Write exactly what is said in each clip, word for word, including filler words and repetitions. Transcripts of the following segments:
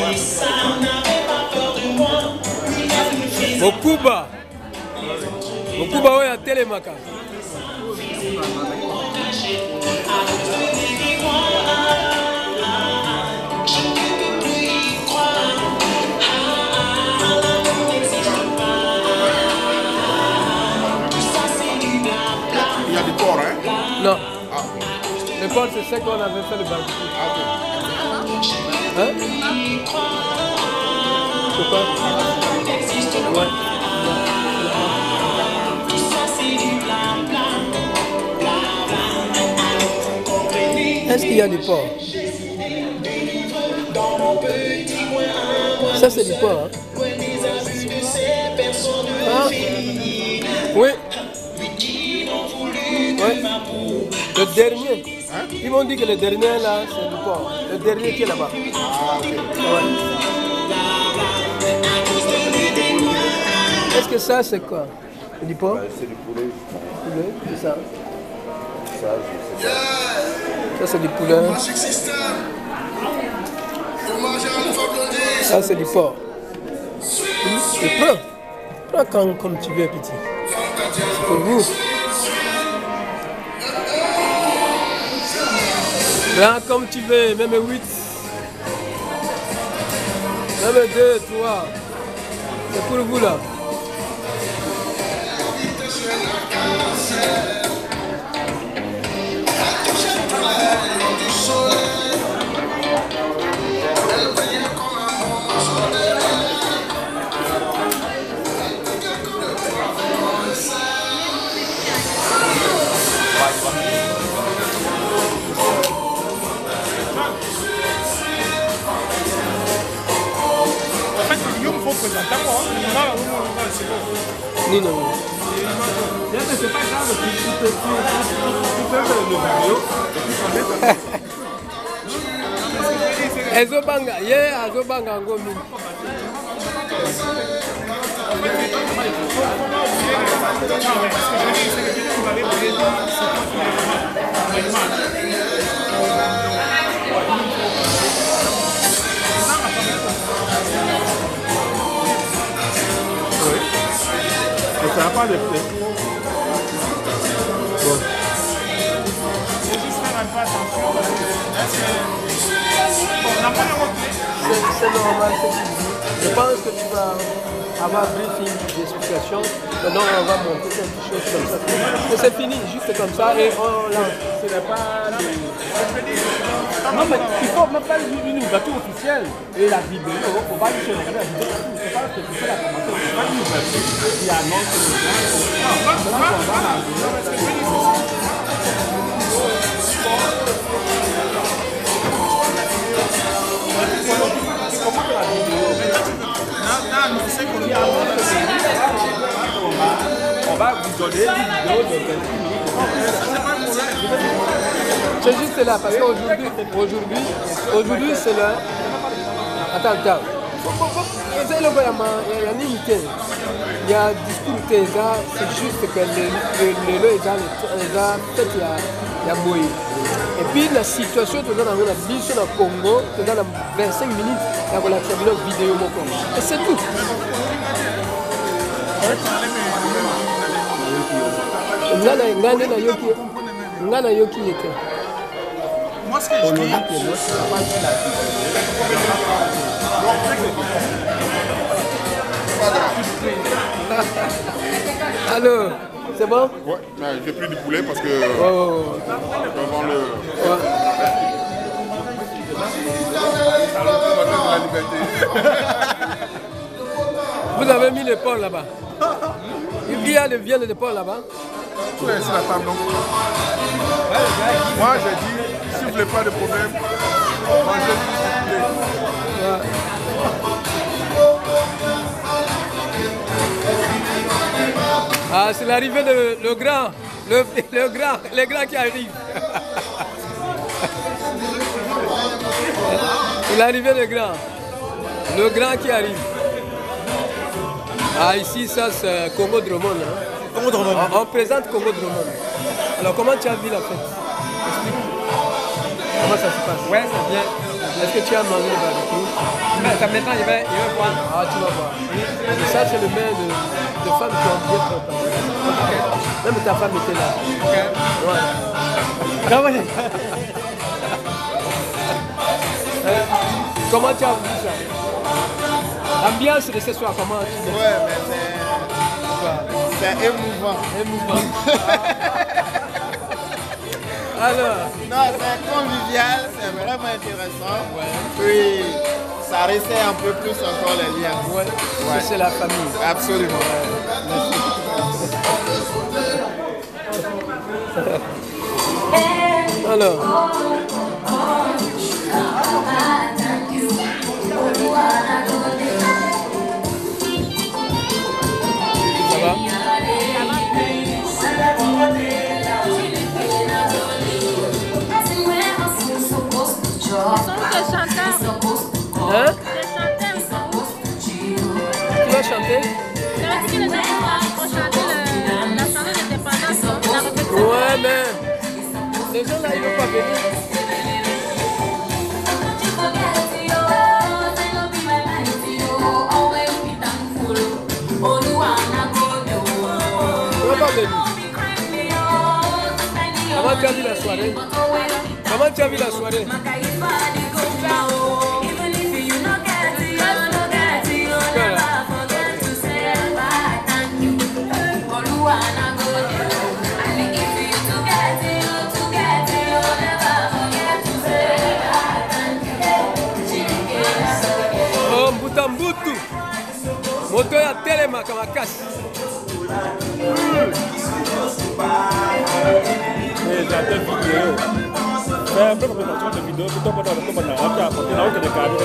Mokuba. Mokuba ouais à Télémaca. Il y a du porc, hein? Non. Ah. Le porc, c'est ça qu'on avait fait le barbecue. Ah, ok. Hein? C'est quoi? Ouais. Est-ce qu'il y a du porc? Ça, c'est du porc. Hein? Ah. Oui. Ouais. Le dernier. Hein? Ils m'ont dit que le dernier là, c'est du porc. Le dernier qui est là-bas. Ah, ok. Ouais. Est-ce que ça, c'est quoi? C'est du porc? C'est du poulet. Poulet, c'est ça. Ça, c'est ça. Ça, c'est du poulet. Ça, c'est du porc. Et prends. Prends quand, comme tu veux, petit. C'est pour vous. Prends comme tu veux, même huit. Même deux, trois. C'est pour vous, là. Non, non, non. C'est pas grave, tu peux faire le vidéo. Ezobanga, yeah, Azobanga Ngomi. Ça n'a pas de fait. Bon. C'est normal, je pense que tu vas avoir un briefing d'explication. Maintenant, on va monter quelque chose comme ça. Et c'est fini, juste comme ça, et on lance. Ce n'est pas de... Non, mais il faut même pas une ouverture officielle. Et la vidéo, on va juste regarder la vidéo. C'est pas que tu fais la commentaire, c'est pas une ouverture qui annonce le plan. On va vous donner une vidéo de vingt minutes. C'est juste là, parce qu'aujourd'hui, aujourd'hui, aujourd'hui c'est là. Attends, attends. Il y a une unité. Il y a un discours, c'est juste que le lot est dans peut-être il y a boy. Et puis la situation dans la vie sur le Congo, dans la vingt-cinq minutes, il y a la vidéo. Et c'est tout. Ngana yoki était. Moi, ce que je dis, allô, c'est bon? Ouais, j'ai pris du poulet parce que oh. devant le... Ouais. Vous avez mis le porc là-bas. Il y a le viande de porc là-bas. Oui, c'est la table donc. Moi j'ai dit, si vous voulez pas de problème, mangez du poulet. Ouais. Ah, c'est l'arrivée de le grand, le, le grand, le grand qui arrive. C'est l'arrivée de grand, le grand qui arrive. Ah, ici, ça c'est Congo Dromone. Hein. Congo Dromone. On, on présente Congo Dromone. Alors, comment tu as vu la fête? Explique. Comment ça se passe? Ouais, c'est bien. Est-ce que tu as mangé le barbecue? Maintenant, il va, il va voir. Ah, tu vas voir. Et ça, c'est le main de, de femmes qui ont bien préparé. Même ta femme était là. Ouais. Ah ouais. Euh, comment tu as vu ça? L'ambiance de ce soir, comment tu l'as? Ouais, mais c'est c'est émouvant. Émouvant. Alors? Non, c'est convivial, c'est vraiment intéressant. Ouais. Puis ça resserre un peu plus encore les liens. Ouais, ouais. C'est la famille. Absolument. Ouais. Merci. Alors? Ça va? Hein? Tu vas chanter? Ouais, mais les gens là, ils ne vont pas venir. Ils ne vont pas venir. Comment tu as vu la soirée? Comment tu as vu la soirée? Oh, Mbutambutu moto ya telemaka makasi. J'adore vidéo. Fais un peu comme une de vidéo, plutôt que dans le combat, on a apporté la haute de carrière.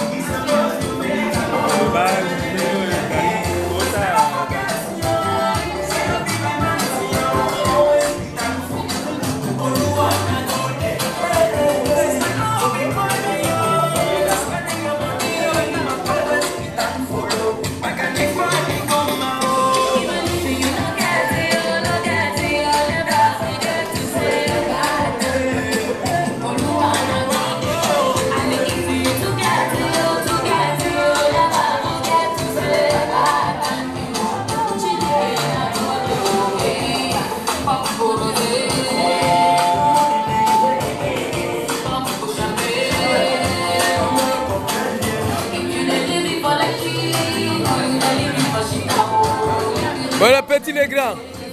Bon appétit les grands.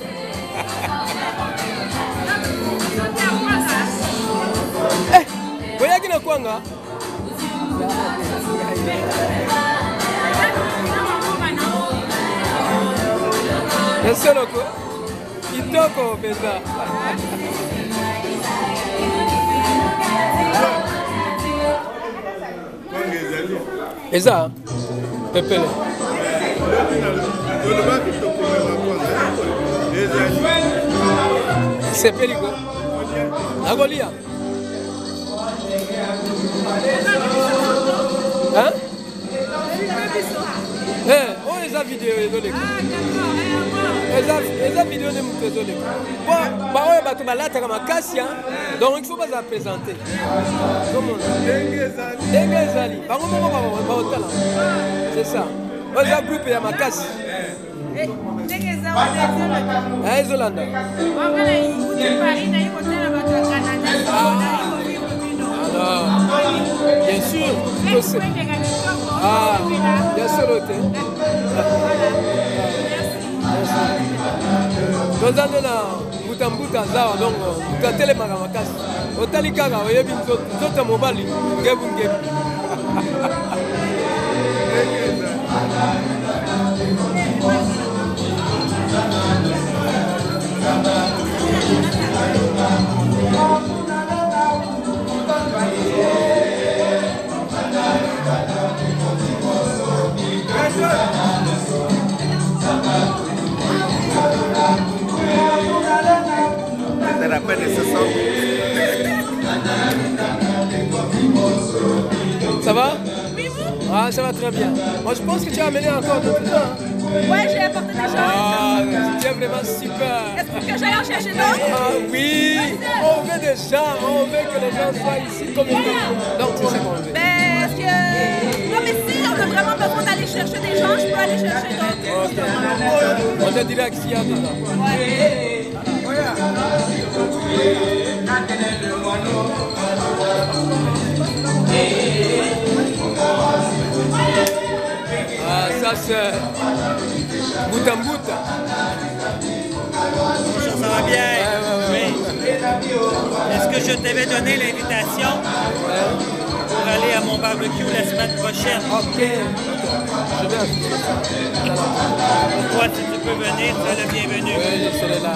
Eh, voyez qui n'a quoi nga? Neselo ko. Kitoko pesa. Eza pepele. C'est pélico. La Golia. Hein? Eh, oh, les vidéos, les vidéos. Les vidéos ne me font pas. Bon, bah ouais, bah tu m'as là, tu as ma casse, donc il faut pas la présenter. Comment? Dengezali. Bah on va pas au talent. C'est ça. On a un groupe, il y a ma casse. Ah, Zolanda. Alors, bien sûr, tout c'est. Ah, bien sûr, ok. Nous allons là, Mbutambuta Zawa, donc, nous allons télé Magamakas. Au Talikara, vous avez vu, nous sommes mobile, nous avons une game. C'est la peine de ce sang. Ça va? Ah, ça va très bien. Moi, je pense que tu as amené encore d'autres gens. Ouais, j'ai apporté des gens. Ah, tu es vraiment super. Est-ce que j'aille en chercher d'autres? Ah oui, on veut des gens, on veut que les gens soient ici comme ils veulent. Donc c'est ça qu'on veut. Ben, est-ce que... Non, mais si on a vraiment besoin d'aller chercher des gens, je peux aller chercher d'autres. On te dira qu'il y a des gens. Ah, ça c'est Boutambuta. Bonjour, ça va bien? Ouais, ouais, ouais. Oui. Est-ce que je t'avais donné l'invitation pour aller à mon barbecue la semaine prochaine? Ok, je vais afficher ça. Toi, si tu peux venir, tu es le bienvenu. Oui, je serai là.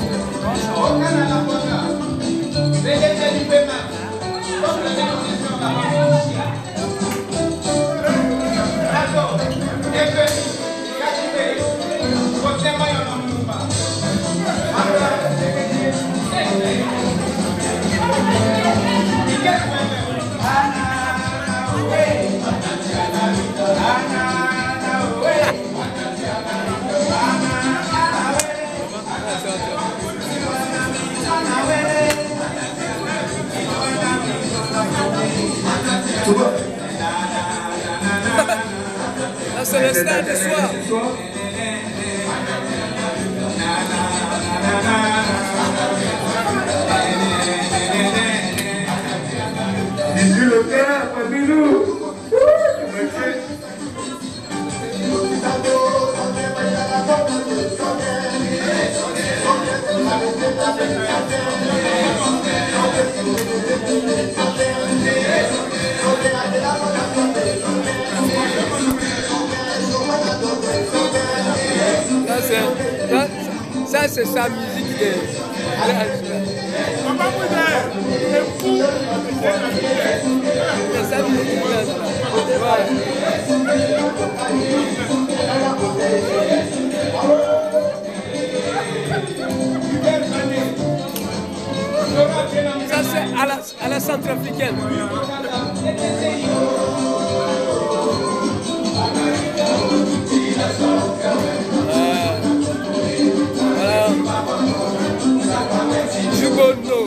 Là, c'est le stade du soir. Ici le terrain, parmi nous. Ça, c'est sa musique de... Papa Moudé, c'est fou. C'est sa musique de... Voilà. Ça, c'est à la, à la centrafricaine. Jugono.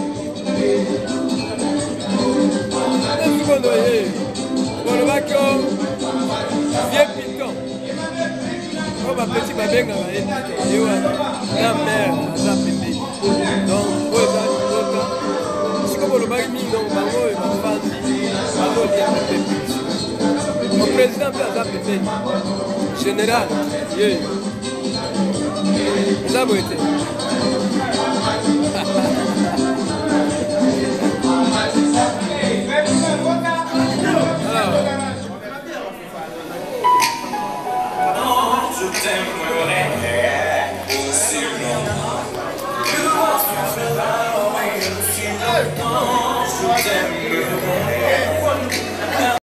Jugono, eh. Bon, le bac, vieux piton. Oh, ma petite, ma belle, ma mère, ça pépé. Donc, oh, ça, si comme le bac, mi, non, ma mère, ma femme, ma mère, pépé. Mon président, ça pépé. Général, yeah. Ça, vous êtes. Je t'aime,